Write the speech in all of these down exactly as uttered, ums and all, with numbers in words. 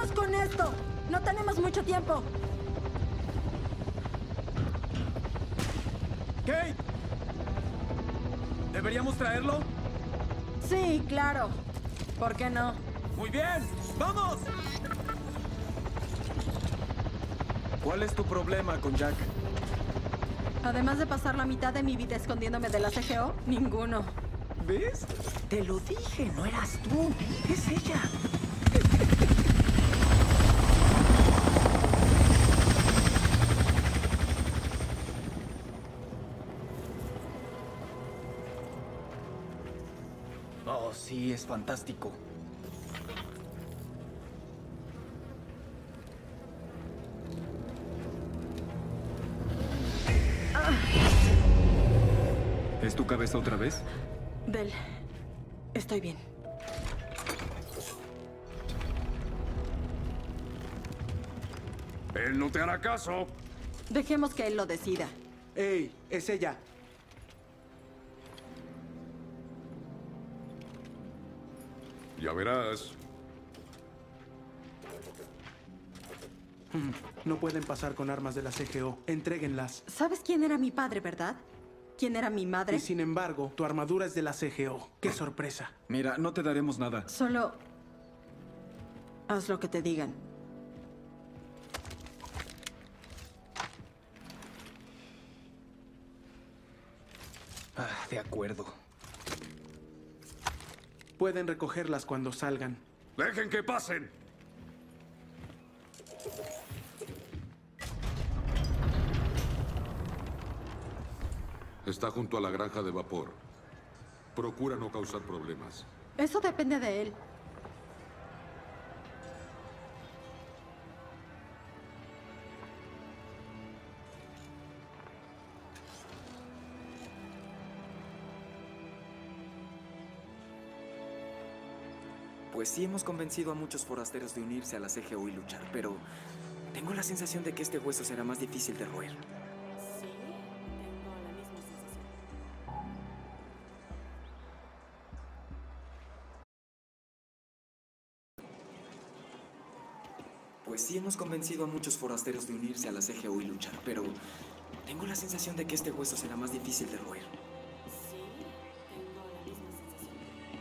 ¡Vamos con esto! ¡No tenemos mucho tiempo! ¿Kate? ¿Deberíamos traerlo? Sí, claro. ¿Por qué no? ¡Muy bien! ¡Vamos! ¿Cuál es tu problema con Jack? Además de pasar la mitad de mi vida escondiéndome de la C G O, ninguno. ¿Ves? Te lo dije, no eras tú. Es ella. Oh, sí, es fantástico. ¿Es tu cabeza otra vez? Bell, estoy bien. Él no te hará caso. Dejemos que él lo decida. ¡Ey! ¡Es ella! Ya verás. No pueden pasar con armas de la C G O. Entréguenlas. ¿Sabes quién era mi padre, verdad? ¿Quién era mi madre? Y sin embargo, tu armadura es de la C G O. ¡Qué sorpresa! Mira, no te daremos nada. Solo... haz lo que te digan. Ah, de acuerdo. Pueden recogerlas cuando salgan. ¡Dejen que pasen! Está junto a la granja de vapor. Procura no causar problemas. Eso depende de él. Pues sí hemos convencido a muchos forasteros de unirse a la C G O y luchar, pero tengo la sensación de que este hueso será más difícil de roer. Sí, tengo la misma sensación. Pues sí hemos convencido a muchos forasteros de unirse a la C G O y luchar, pero tengo la sensación de que este hueso será más difícil de roer. Sí, tengo la misma sensación.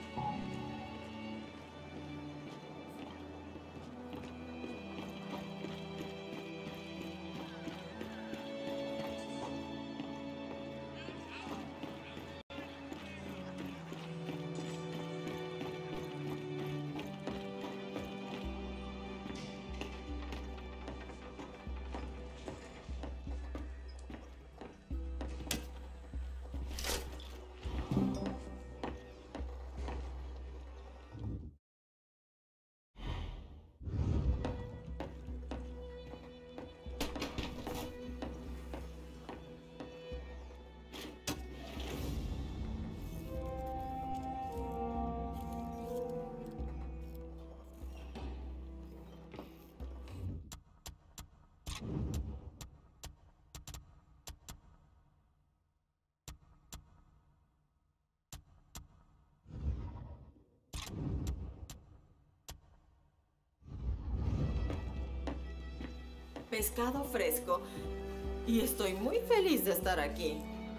Pescado fresco. Y estoy muy feliz de estar aquí.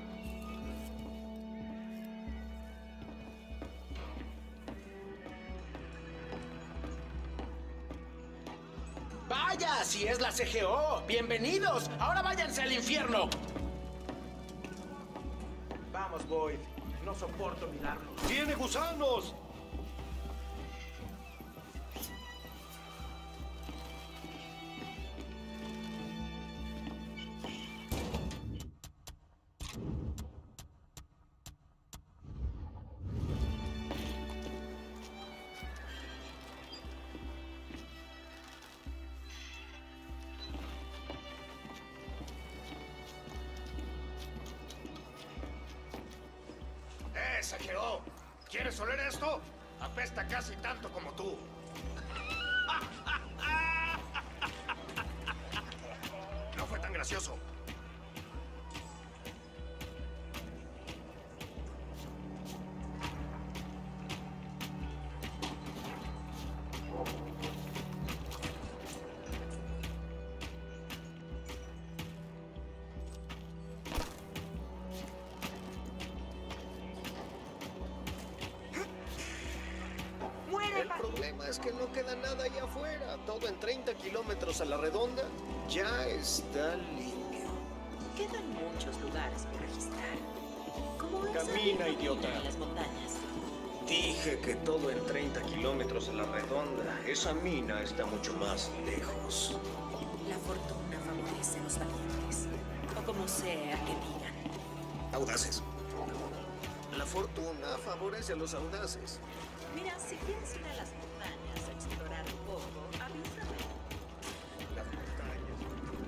¡Vaya! ¡Si es la C G O! ¡Bienvenidos! ¡Ahora váyanse al infierno! Vamos, Boyd. No soporto mirarlos. ¡Tiene gusanos! ¡Eh, C G O! ¿Quieres oler esto? Apesta casi tanto como tú. No fue tan gracioso. problema es que no queda nada allá afuera. Todo en treinta kilómetros a la redonda ya está limpio. Quedan muchos lugares por registrar. Como Camina, idiota. En las montañas. Dije que todo en treinta kilómetros a la redonda. Esa mina está mucho más lejos. La fortuna favorece a los valientes. O como sea que digan. Audaces. La fortuna favorece a los audaces. Mira, si quieres ir a las montañas a explorar un poco, avísame. Las montañas.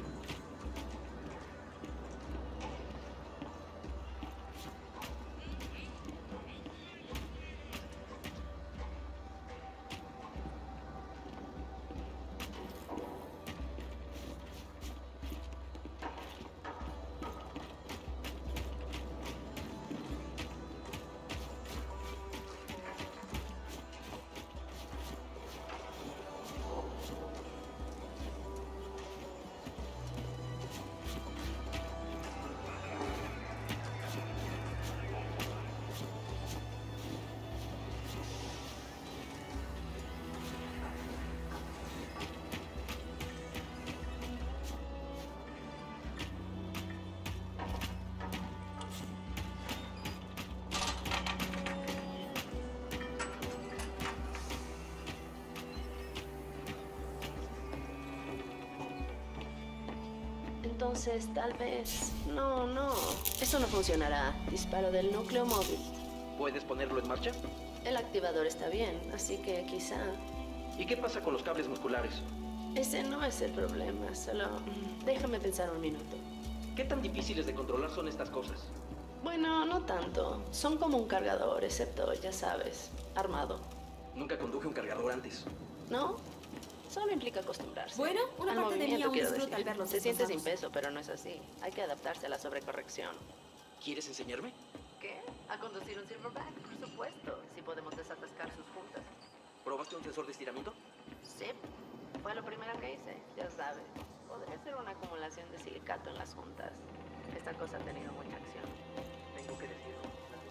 Entonces, tal vez... No, no. Eso no funcionará. Disparo del núcleo móvil. ¿Puedes ponerlo en marcha? El activador está bien, así que quizá... ¿Y qué pasa con los cables musculares? Ese no es el problema, solo... Déjame pensar un minuto. ¿Qué tan difíciles de controlar son estas cosas? Bueno, no tanto. Son como un cargador, excepto, ya sabes, armado. Nunca conduje un cargador antes. ¿No? Solo implica acostumbrarse. Bueno, una al parte de mí movimiento, aún quiero disfruta decir. al verlos Se siente sin esforzados. peso, pero no es así. Hay que adaptarse a la sobrecorrección. ¿Quieres enseñarme? ¿Qué? ¿A conducir un Silverback? Por supuesto, si podemos desatascar sus juntas. ¿Probaste un sensor de estiramiento? Sí, fue lo primero que hice, ya sabes. Podría ser una acumulación de silicato en las juntas. Esta cosa ha tenido mucha acción. Tengo que decirlo.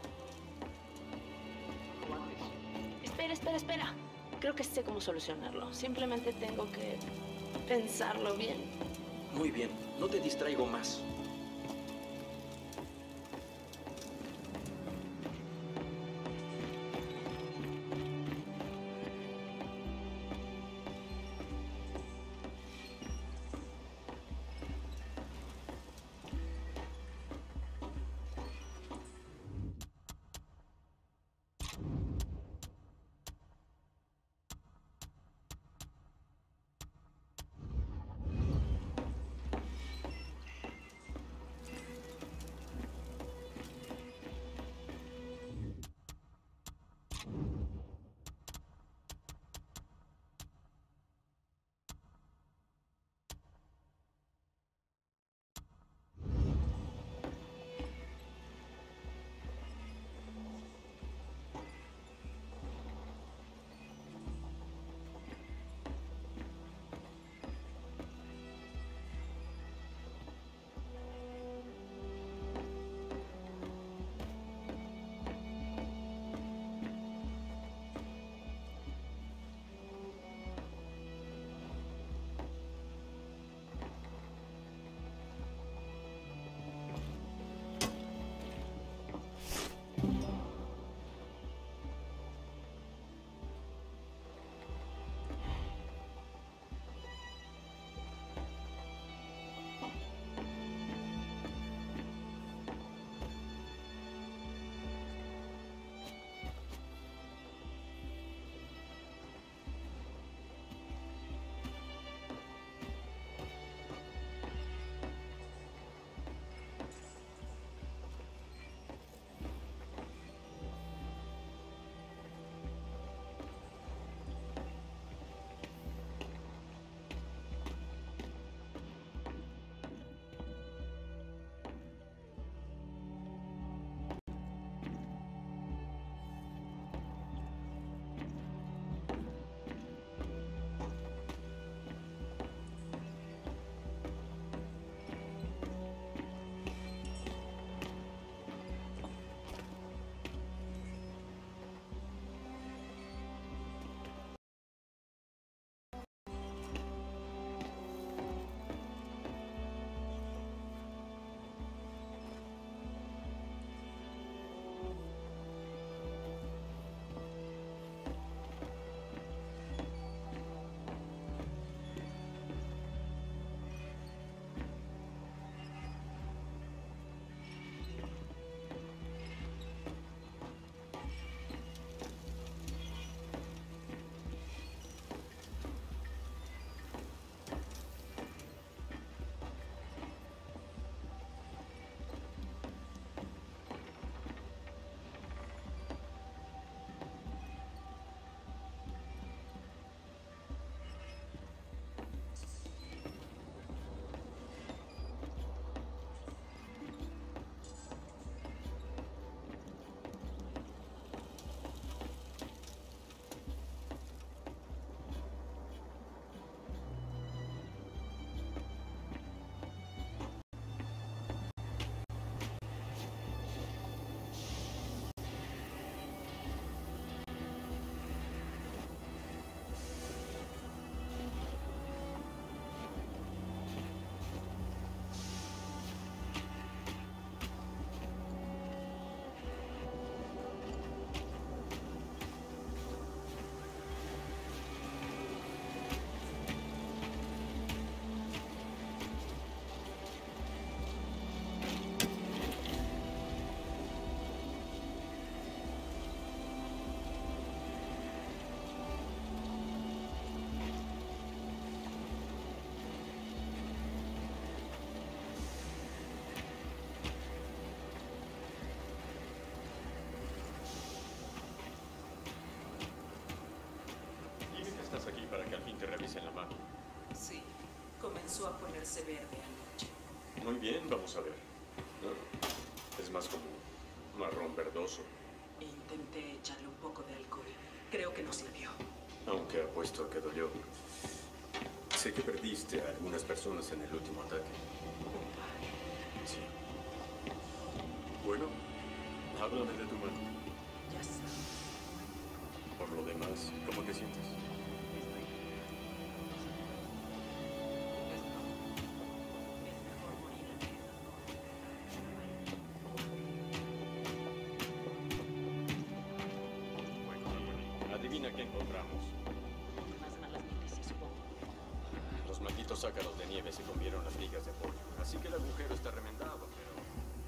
¿Cómo antes? Espera, espera, espera. Creo que sé cómo solucionarlo. Simplemente tengo que pensarlo bien. Muy bien, no te distraigo más. que revisen la mano. Sí, comenzó a ponerse verde anoche. Muy bien, vamos a ver. No, es más como marrón verdoso. Intenté echarle un poco de alcohol. Creo que no sirvió. Aunque apuesto a que dolió. Sé que perdiste a algunas personas en el último ataque. Sí. Bueno, háblame de tu mano. Ya sé. Por lo demás, ¿cómo te sientes? Adivina qué encontramos. Más malas noticias, supongo. Los malditos ácaros de nieve se comieron las vigas de apoyo. Así que el agujero está remendado, pero...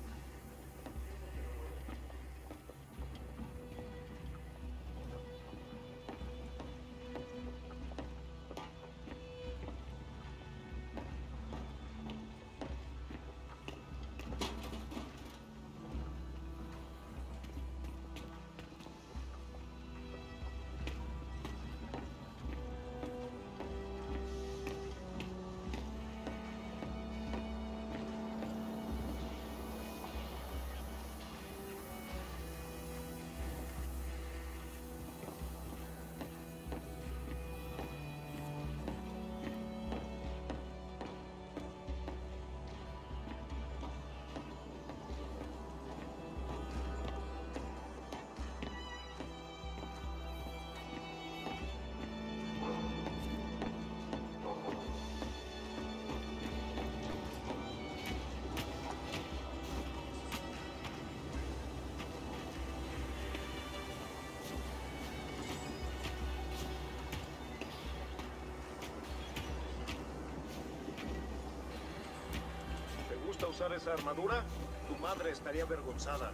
¿Te gusta usar esa armadura? Tu madre estaría avergonzada.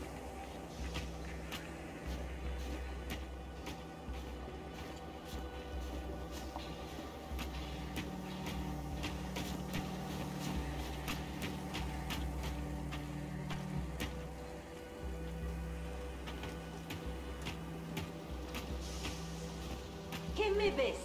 ¿Qué me ves?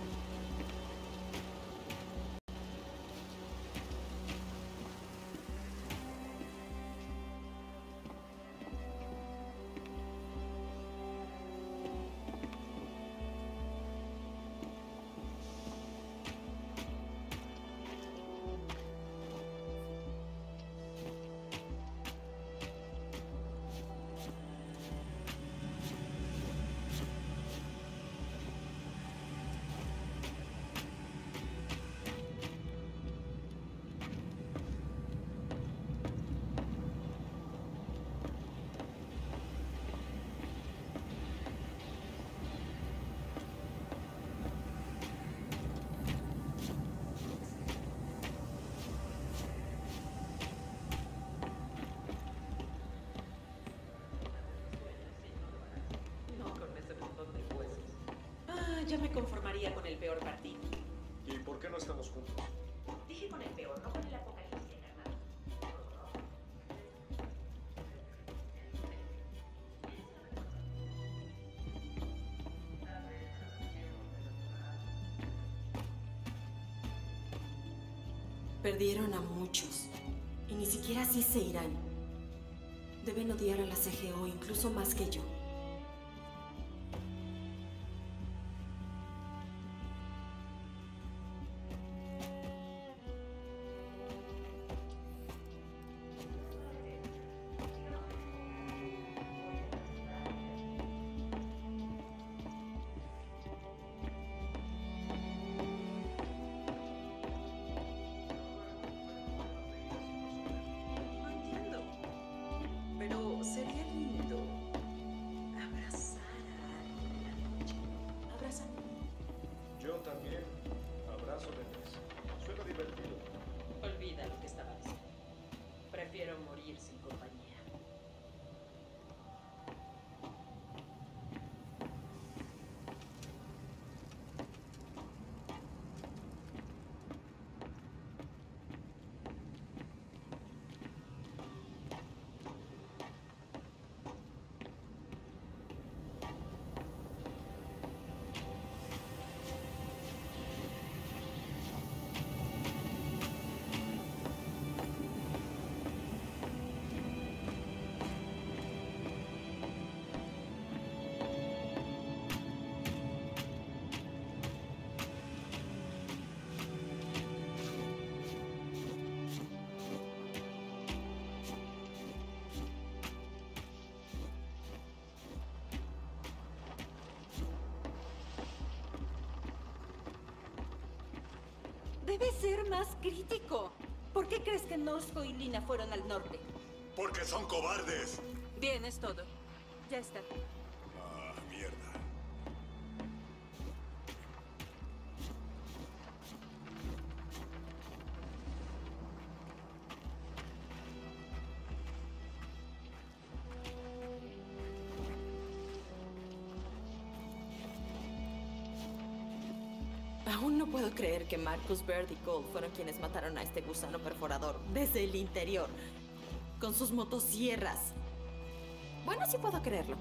Ya me conformaría con el peor partido. ¿Y por qué no estamos juntos? Dije con el peor, no con el apocalipsis, hermano. Perdieron a muchos. Y ni siquiera así se irán. Deben odiar a la C G O incluso más que yo. Pero sería lindo abrazar a alguien en la noche. Abrázame. Yo también. Abrazo de tres. Suena divertido. Olvida lo que estaba diciendo. Prefiero morir sin compañía. Debe ser más crítico. ¿Por qué crees que Norsko y Lina fueron al norte? Porque son cobardes. Bien, es todo. Ya está. Ah, mierda. Aún no puedo creer que Marcus, Baird y Cole fueron quienes mataron a este gusano perforador desde el interior, con sus motosierras. Bueno, sí puedo creerlo.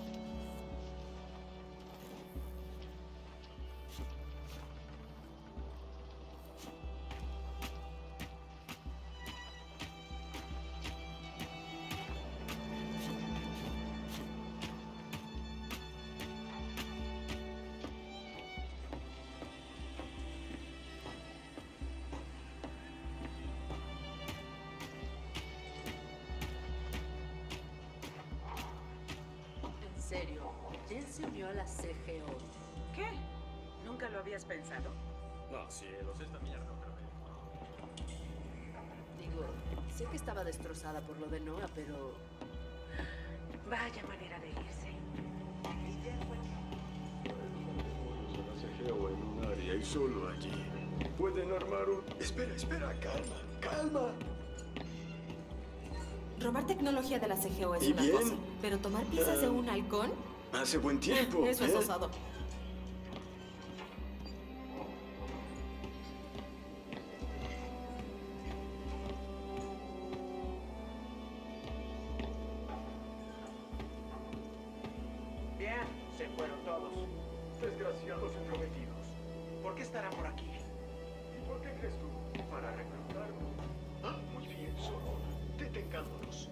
En serio, Jen se unió a la C G O. ¿Qué? ¿Nunca lo habías pensado? No, cielos, esta mierda otra vez. Digo, sé que estaba destrozada por lo de Noah, pero... Vaya manera de irse. La C G O en un área y solo allí. Pueden armar un... Espera, espera, calma, calma. Robar tecnología de la C G O es ¿Y una bien? cosa, pero tomar piezas de un halcón, Hace buen tiempo. eso es ¿eh? osado. Bien, se fueron todos. Desgraciados comprometidos. ¿Por qué estarán por aquí? ¿Y por qué crees tú? Para reclutarnos. Ah, muy bien, solo detengámonos.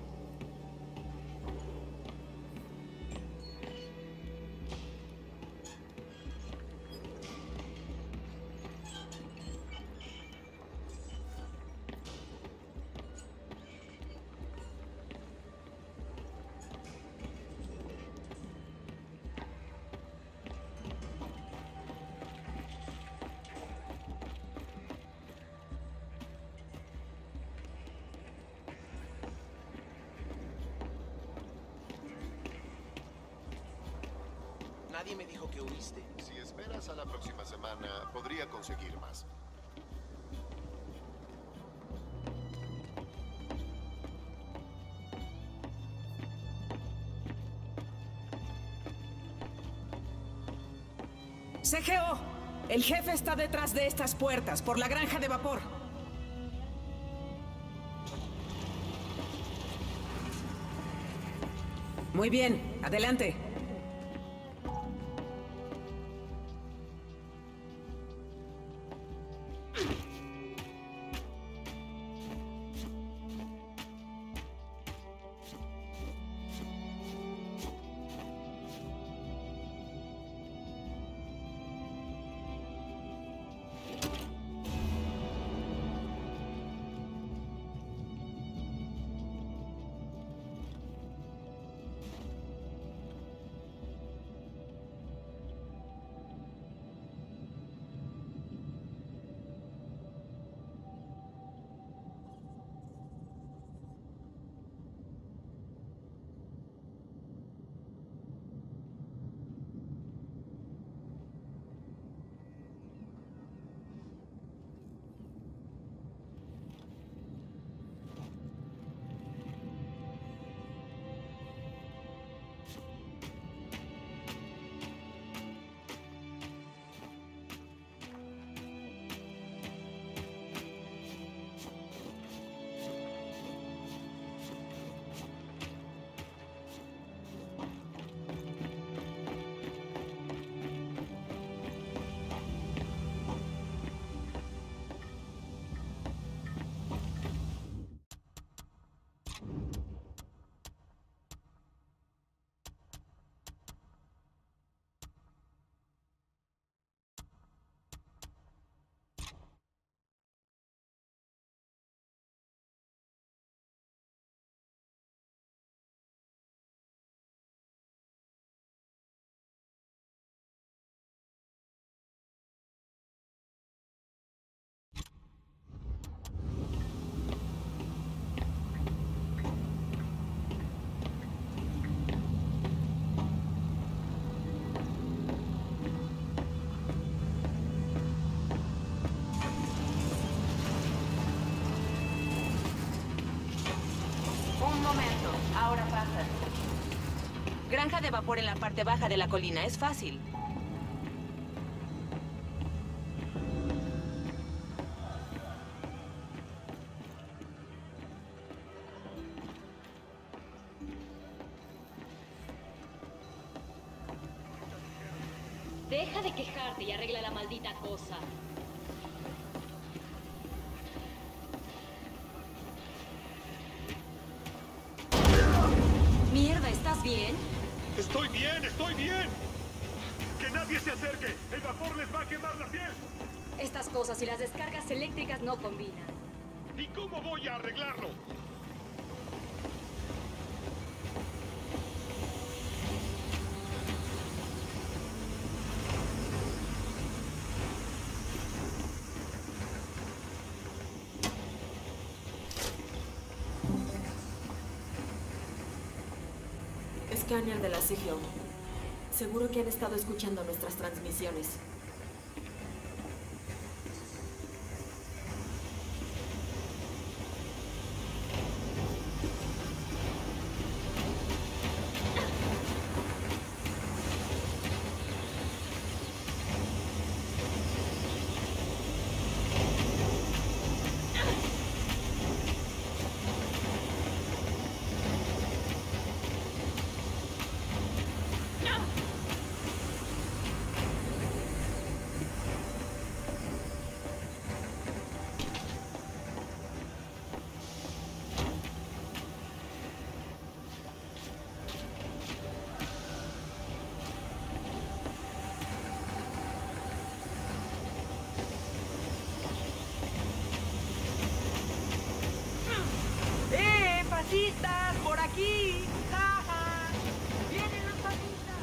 Nadie me dijo que huiste. Si esperas a la próxima semana, podría conseguir más. C G O, el jefe está detrás de estas puertas, por la granja de vapor. Muy bien, adelante. granja de vapor en la parte baja de la colina. Es fácil. Deja de quejarte y arregla la maldita cosa. Mierda, ¿estás bien? Estoy bien, estoy bien. Que nadie se acerque. El vapor les va a quemar la piel. Estas cosas y las descargas eléctricas no combinan. ¿Y cómo voy a arreglarlo? Escáner de la C G O. Seguro que han estado escuchando nuestras transmisiones. ¡Fascistas! ¡Por aquí! ¡Ja, ja! ¡Vienen los fascistas!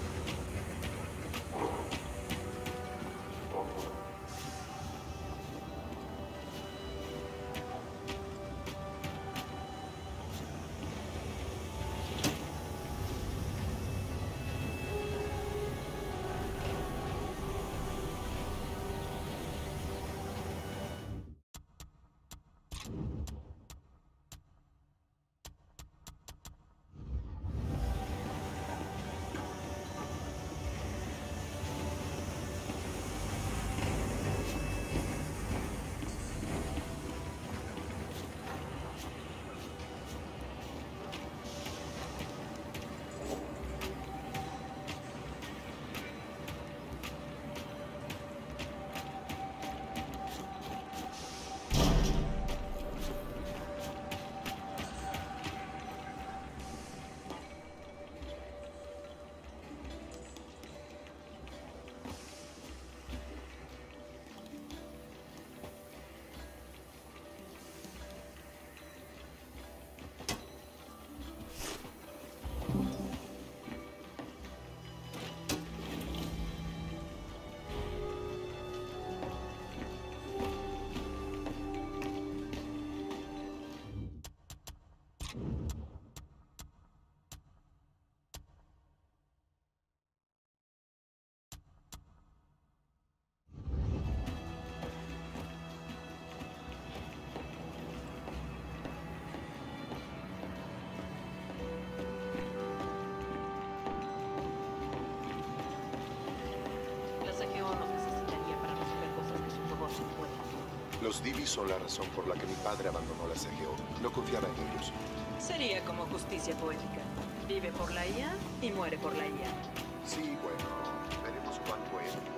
Los Divis son la razón por la que mi padre abandonó la C G O. No confiaba en ellos. Sería como justicia poética. Vive por la I A y muere por la I A. Sí, bueno, veremos cuán poético.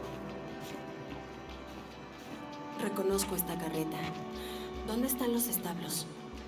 Reconozco esta carreta. ¿Dónde están los establos?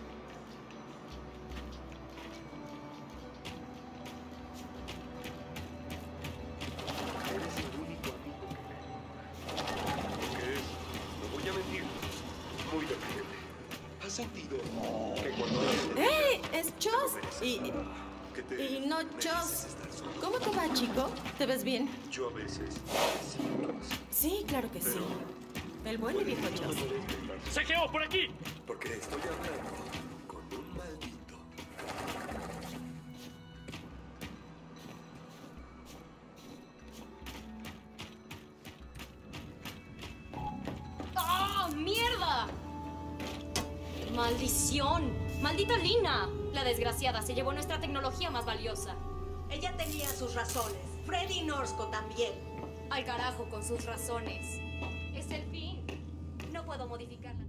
Y, y no, Chos. ¿Cómo te va, chico? ¿Te ves bien? Yo a veces. Sí, claro que sí. El buen y viejo Chos. ¡C G O, por aquí! Porque estoy hablando con un maldito. ¡Oh, mierda! ¡Maldición! ¡Maldita Lina! La desgraciada se llevó nuestra tecnología más valiosa. Ella tenía sus razones. Freddy Norsco también. Al carajo con sus razones. Es el fin. No puedo modificarla.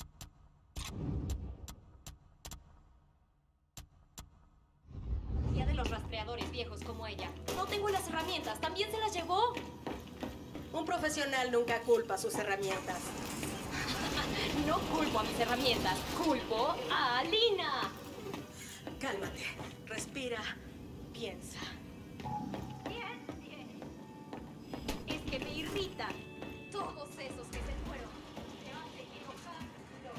De los rastreadores viejos como ella. No tengo las herramientas. ¿También se las llevó? Un profesional nunca culpa sus herramientas. No culpo a mis herramientas. Culpo a Lina. Cálmate. Respira. Piensa. Bien, bien. Es que me irritan todos esos que se fueron. Se van equivocando.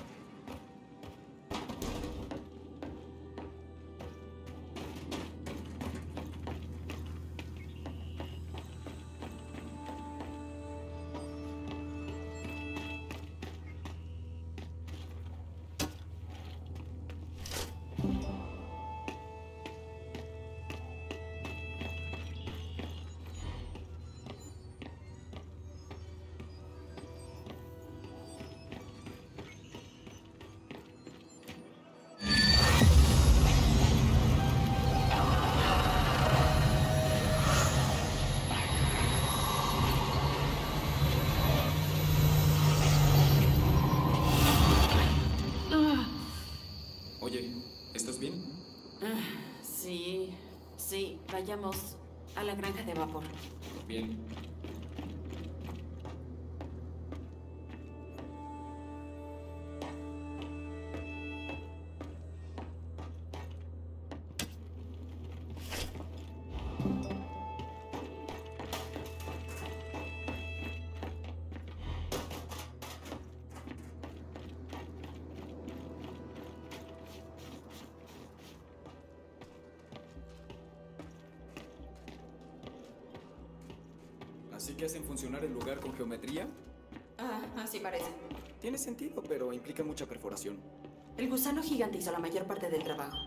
Oye, ¿estás bien? Ah, sí, sí. Vayamos a la granja de vapor. Bien. ¿Así que hacen funcionar el lugar con geometría? Ah, así parece. Tiene sentido, pero implica mucha perforación. El gusano gigante hizo la mayor parte del trabajo.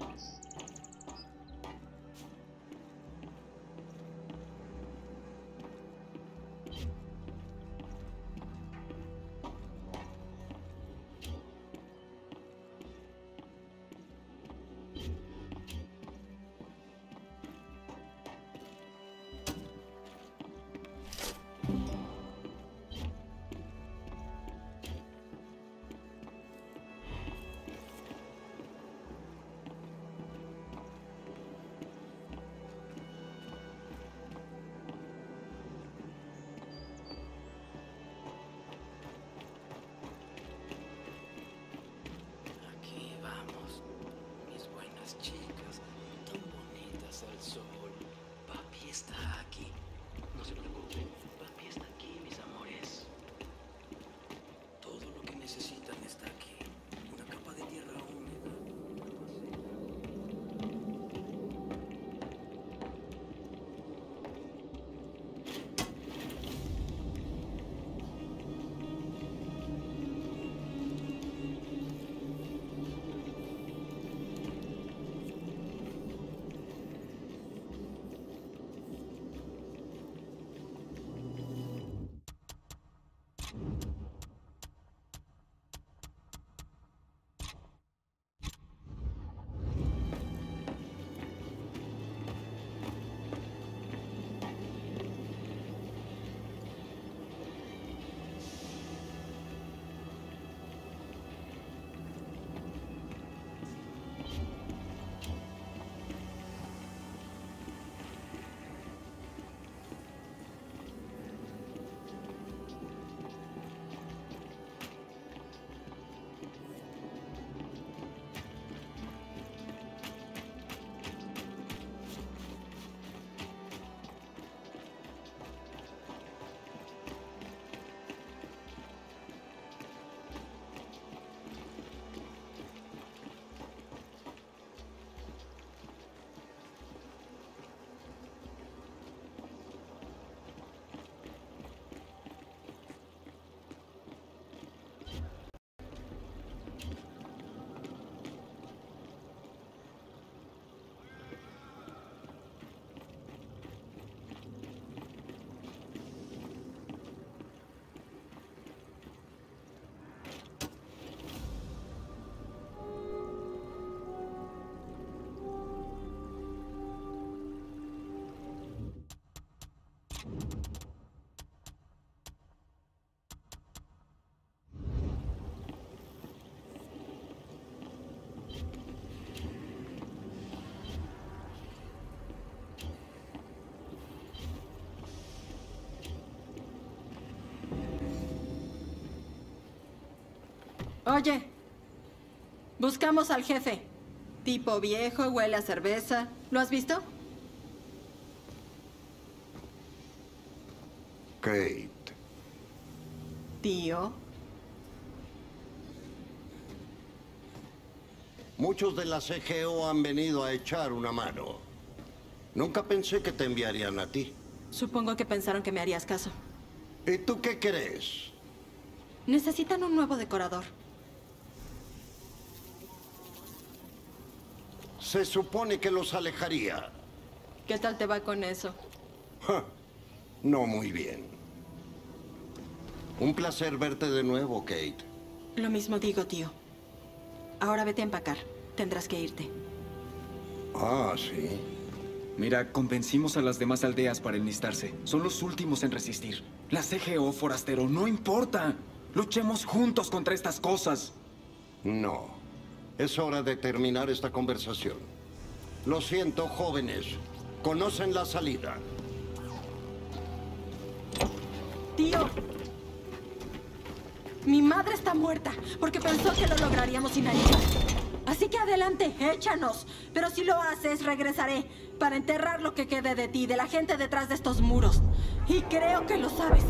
Oye, buscamos al jefe. Tipo viejo, huele a cerveza. ¿Lo has visto? Kate. Tío. Muchos de la C G O han venido a echar una mano. Nunca pensé que te enviarían a ti. Supongo que pensaron que me harías caso. ¿Y tú qué crees? Necesitan un nuevo decorador. Se supone que los alejaría. ¿Qué tal te va con eso? Ja, no muy bien. Un placer verte de nuevo, Kate. Lo mismo digo, tío. Ahora vete a empacar. Tendrás que irte. Ah, sí. Mira, convencimos a las demás aldeas para enlistarse. Son los últimos en resistir. La C G O, forastero, no importa. Luchemos juntos contra estas cosas. No. Es hora de terminar esta conversación. Lo siento, jóvenes. Conocen la salida. Tío. Mi madre está muerta porque pensó que lo lograríamos sin ayuda. Así que adelante, échanos. Pero si lo haces, regresaré para enterrar lo que quede de ti, de la gente detrás de estos muros. Y creo que lo sabes.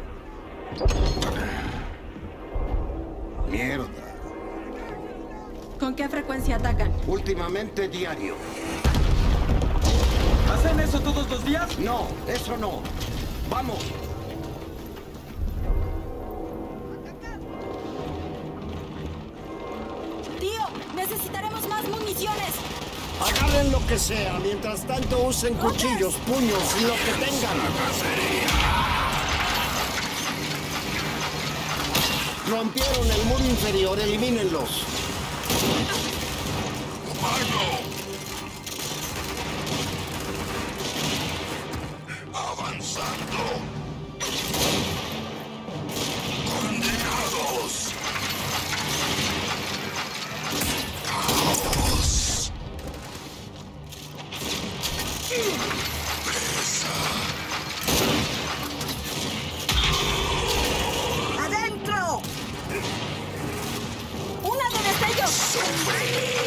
Mierda. ¿Con qué frecuencia atacan? Últimamente diario. ¿Hacen eso todos los días? No, eso no. Vamos. Tío, necesitaremos más municiones. Agarren lo que sea. Mientras tanto, usen cuchillos, puños y lo que tengan. Rompieron el muro inferior. Elimínenlos. Avanzando. Condenados. Caos. Pesa. ¡Adentro! ¡Una de destellos! ¡Sufre!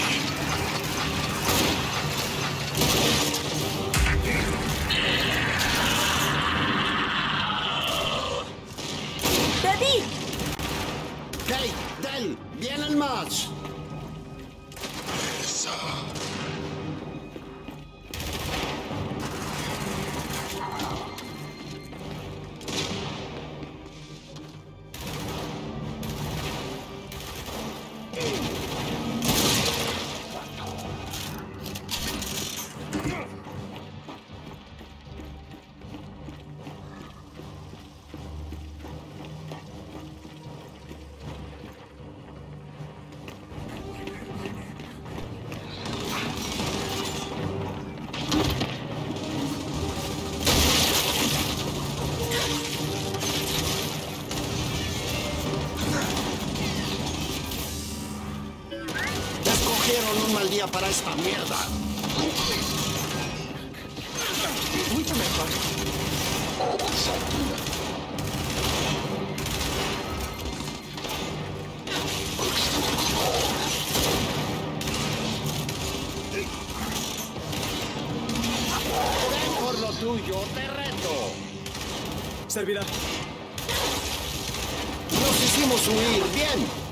Kate, Del, vienen más. Esa. Escogieron un mal día para esta mierda. Mucho mejor. Ven por lo tuyo, te reto. Servirá. Nos hicimos huir, bien.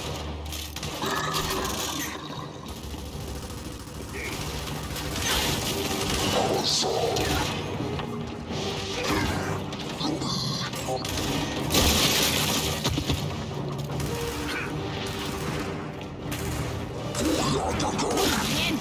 Bien.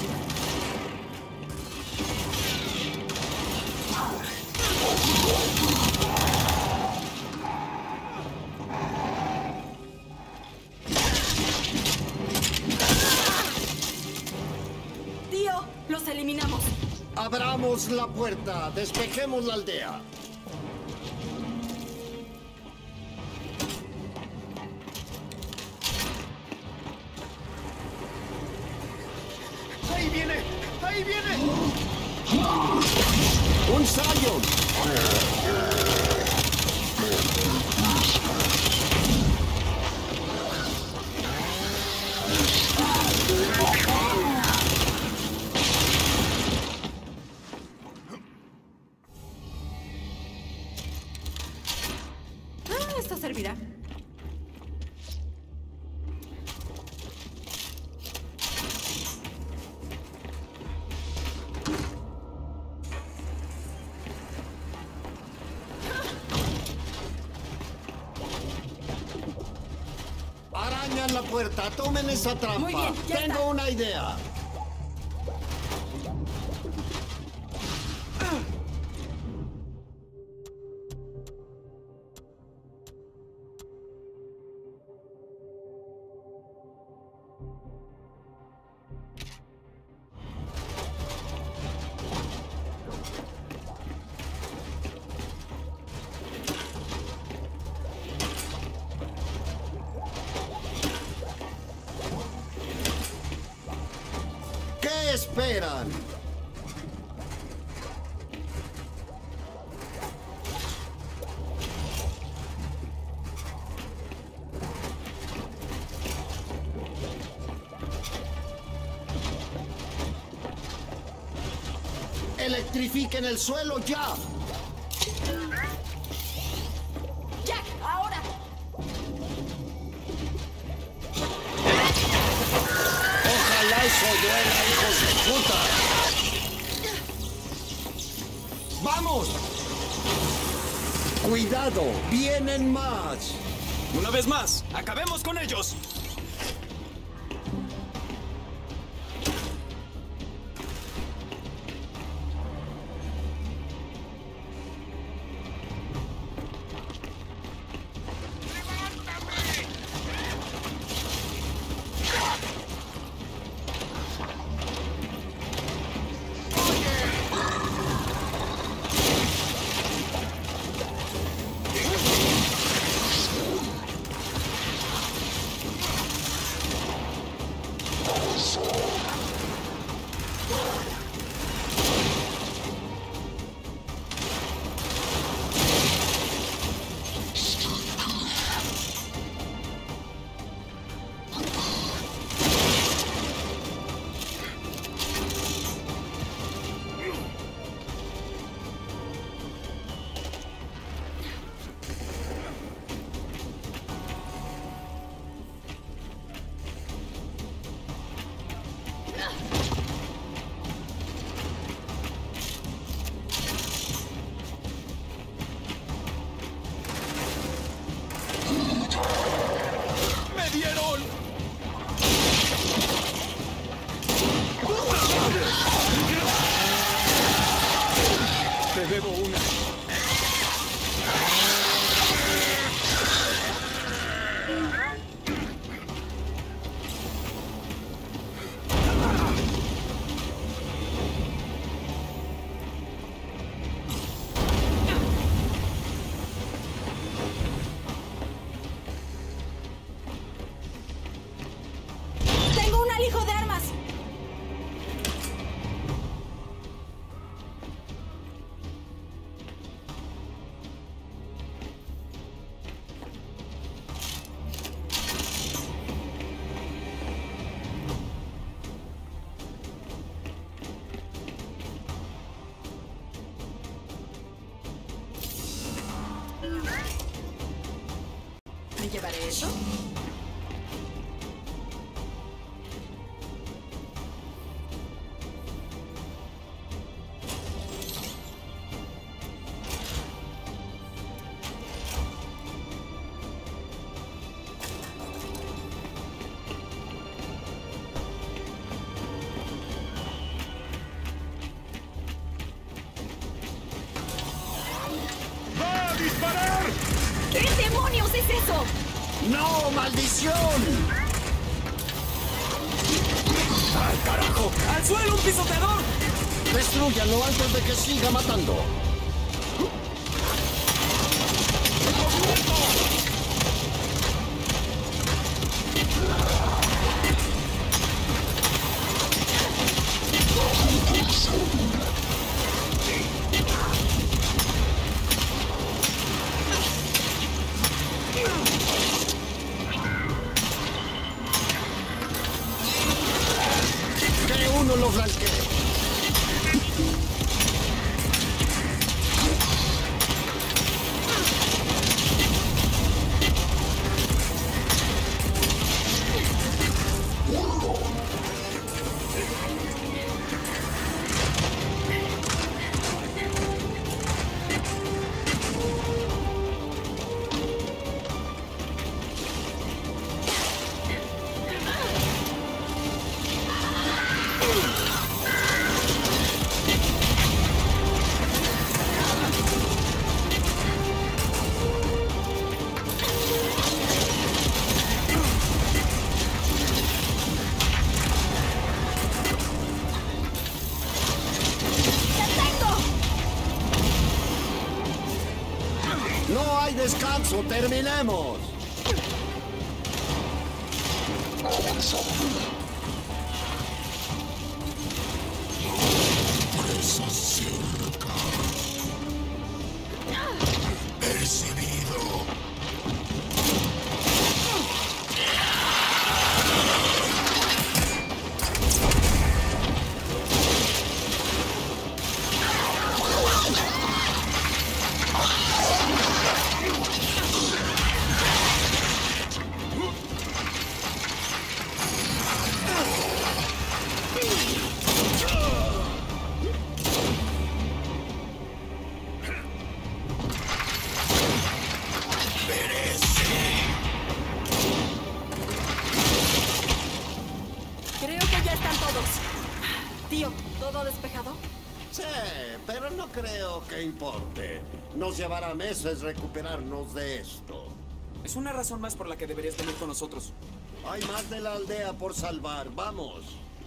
Tío, los eliminamos. Abramos la puerta, despejemos la aldea. ¡Ahí viene! ¡Ahí viene! ¡Un Scion! esto servirá. Arañan la puerta, tomen esa trampa. Muy bien, ya Tengo está. una idea. ¿Qué esperan? ¡Electrifiquen el suelo ya! ¡Jack, ahora! ¡Ojalá eso duela, hijos de puta! ¡Vamos! ¡Cuidado! ¡Vienen más! Una vez más, acabemos con ellos. ¡Me dieron! Te debo una. ¡Tengo un alijo de armas! ¿Me llevaré eso? ¡Va a disparar! ¿Qué demonios es eso? ¡No, maldición! ¡Al carajo! ¡Al suelo, un pisoteador! Destrúyanlo antes de que siga matando. Que uno lo flanquee. No hay descanso, terminemos. Presa cerca. Percibido. Creo que ya están todos. Tío, ¿todo despejado? Sí, pero no creo que importe. Nos llevará meses recuperarnos de esto. Es una razón más por la que deberías venir con nosotros. Hay más de la aldea por salvar. Vamos.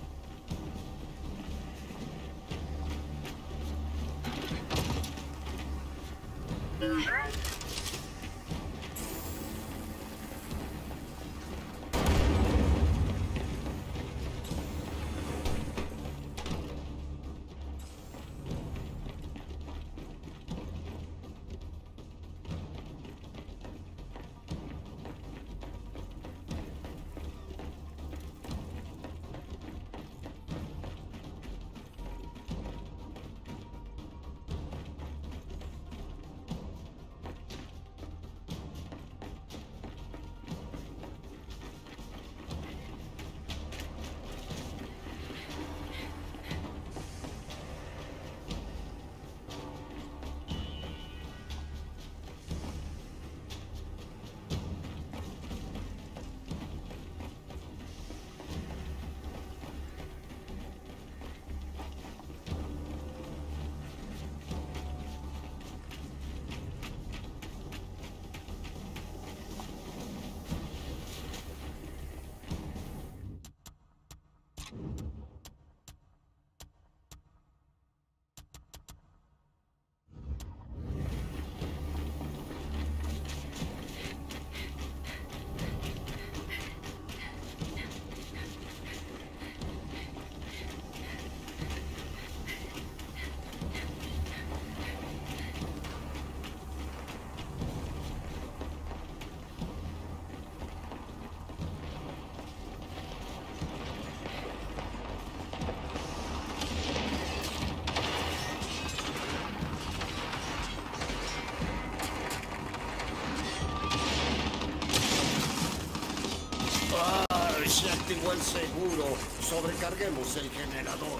¡Ay! Se activó el seguro. Sobrecarguemos el generador.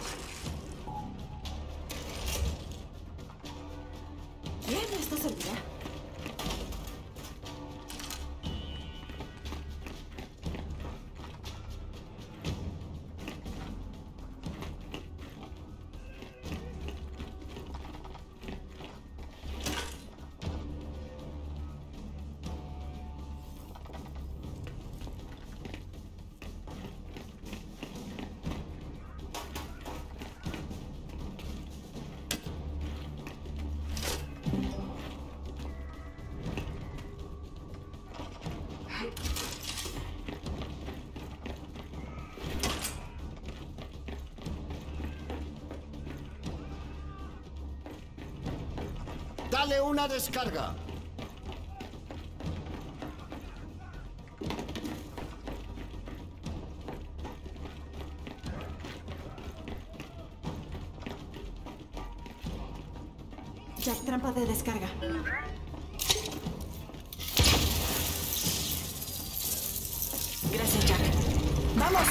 Bien, esto servirá. Dale una descarga. Jack, trampa de descarga. Gracias, Jack. ¡Vamos!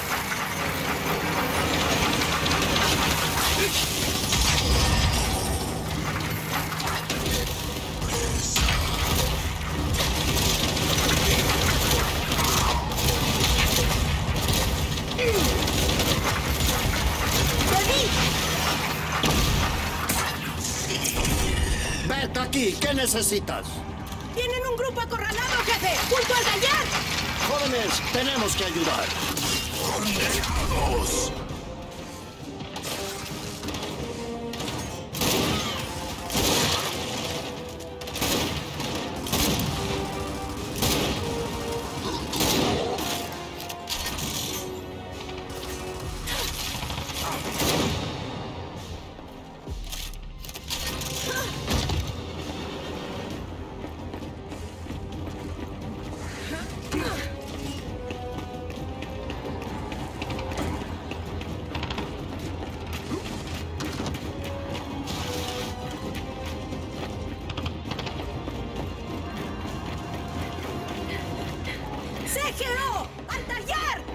Vete aquí, ¿qué necesitas? ¡Tienen un grupo acorralado, jefe! ¡Junto al gallar! Jóvenes, tenemos que ayudar. ¡Condenados! ¡C G O! ¡Al taller!